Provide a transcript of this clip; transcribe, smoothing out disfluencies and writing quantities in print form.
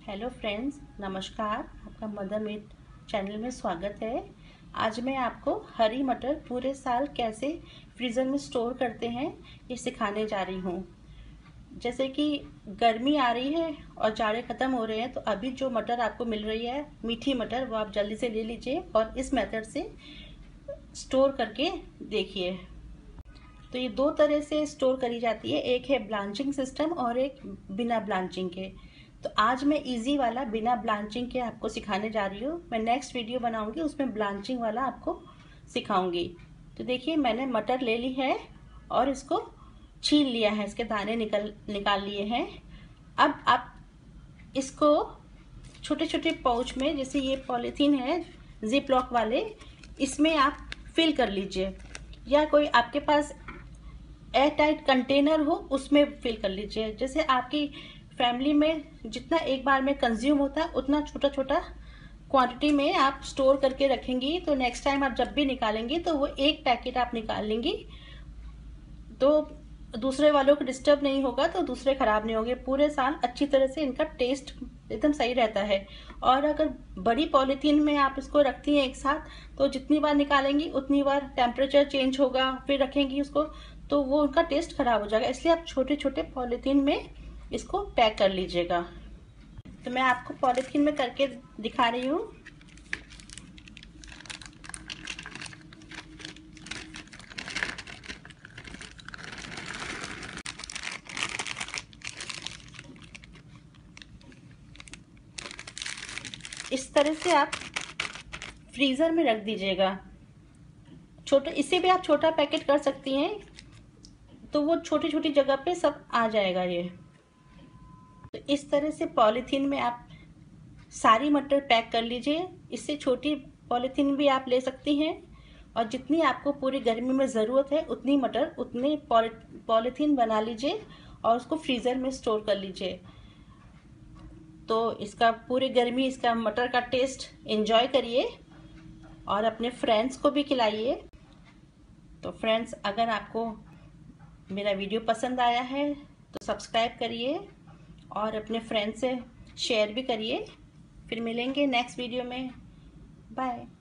Hello friends, नमस्कार। आपका mother made channel में स्वागत है। आज मैं आपको हरी मटर पूरे साल कैसे फ्रीज़र में स्टोर करते हैं ये सिखाने जा रही हूँ। जैसे कि गर्मी आ रही है और जाड़े ख़त्म हो रहे हैं, तो अभी जो मटर आपको मिल रही है मीठी मटर, वो आप जल्दी से ले लीजिए और इस मेथड से स्टोर करके देखिए। तो ये दो तरह से स्टोर करी जाती है, एक है ब्लांचिंग सिस्टम और एक बिना ब्लांचिंग के। तो आज मैं इजी वाला बिना ब्लांचिंग के आपको सिखाने जा रही हूँ। मैं नेक्स्ट वीडियो बनाऊंगी, उसमें ब्लांचिंग वाला आपको सिखाऊंगी। तो देखिए, मैंने मटर ले ली है और इसको छील लिया है, इसके दाने निकाल लिए हैं। अब आप इसको छोटे छोटे पाउच में, जैसे ये पॉलीथीन है जिप लॉक वाले, इसमें आप फिल कर लीजिए, या कोई आपके पास एयर टाइट कंटेनर हो उसमें फिल कर लीजिए। जैसे आपकी फैमिली में जितना एक बार में कंज्यूम होता है उतना छोटा छोटा क्वांटिटी में आप स्टोर करके रखेंगी, तो नेक्स्ट टाइम आप जब भी निकालेंगी तो वो एक पैकेट आप निकाल लेंगी, तो दूसरे वालों को डिस्टर्ब नहीं होगा, तो दूसरे खराब नहीं होंगे। पूरे साल अच्छी तरह से इनका टेस्ट एकदम सही रहता है। और अगर बड़ी पॉलीथीन में आप इसको रखती हैं एक साथ, तो जितनी बार निकालेंगी उतनी बार टेम्परेचर चेंज होगा, फिर रखेंगी उसको, तो वो उनका टेस्ट खराब हो जाएगा। इसलिए आप छोटे छोटे पॉलीथीन में इसको पैक कर लीजिएगा। तो मैं आपको पॉलीथीन में करके दिखा रही हूँ। इस तरह से आप फ्रीजर में रख दीजिएगा। छोटे, इससे भी आप छोटा पैकेट कर सकती हैं, तो वो छोटी छोटी जगह पे सब आ जाएगा ये। तो इस तरह से पॉलीथीन में आप सारी मटर पैक कर लीजिए। इससे छोटी पॉलीथीन भी आप ले सकती हैं, और जितनी आपको पूरी गर्मी में ज़रूरत है उतनी मटर उतने पॉलीथीन बना लीजिए और उसको फ्रीज़र में स्टोर कर लीजिए। तो इसका पूरी गर्मी इसका मटर का टेस्ट एंजॉय करिए और अपने फ्रेंड्स को भी खिलाइए। तो फ्रेंड्स, अगर आपको मेरा वीडियो पसंद आया है तो सब्सक्राइब करिए और अपने फ्रेंड्स से शेयर भी करिए। फिर मिलेंगे नेक्स्ट वीडियो में। बाय।